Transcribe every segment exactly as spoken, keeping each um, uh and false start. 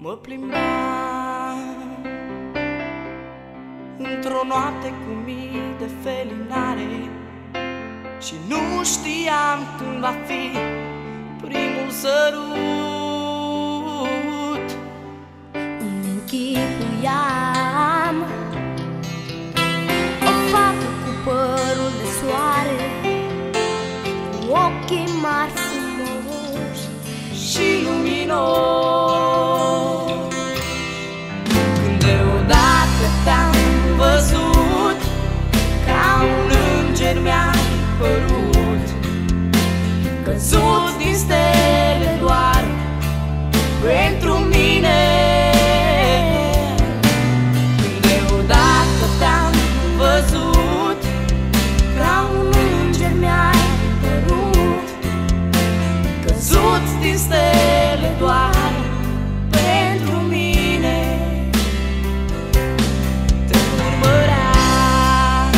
Mă plimbam într-o noapte cu mii de felinare și nu știam când va fi primul sărut. Îmi închipuiam o fată cu părul de soare, cu ochii mari frumoși și luminoși. Când deodată te-am văzut, ca un înger mi-ai părut, căzut din stele doar pentru mine. Când deodată te-am văzut, ca un înger mi-ai părut, căzut din stele doar pentru mine. Te urmăream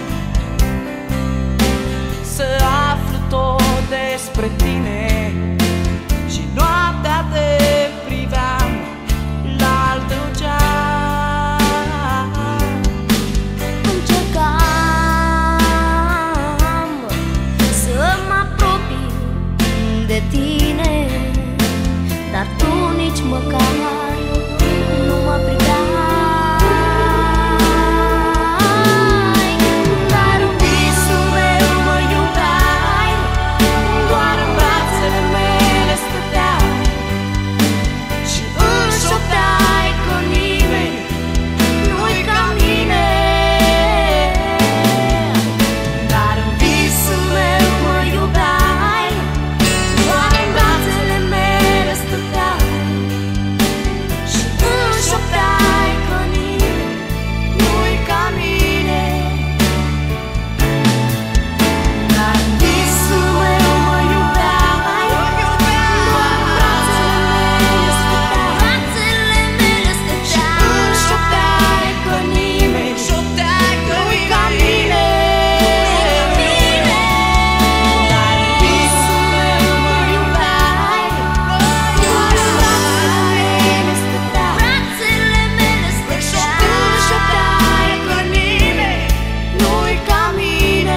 să aflu tot despre tine și noaptea te priveam la al tău geam. Încercam să mă apropii de tine, dar tu nici măcar nu mă priveai. Dar în visul meu mă iubeai, doar în brațele mele stăteai și îmi șopteai că nimeni nu-i ca mine. Dar în visul meu mă iubeai, doar în brațele mele stăteai și îmi șopteai că nimeni nu-i ca mine. Dar în visul meu mă iubeai, doar în brațele mele stăteai și îmi șopteai că nimeni nu-i ca mine. Dar în visul meu mă iubeai, doar în brațele mele stăteai și îmi șopteai că nimeni nu-i ca mine.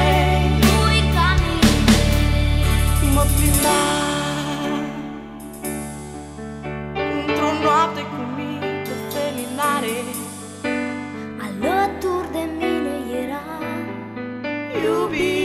Mă plimbam într-o noapte cu mii de felinare, Alături de mine era iubire.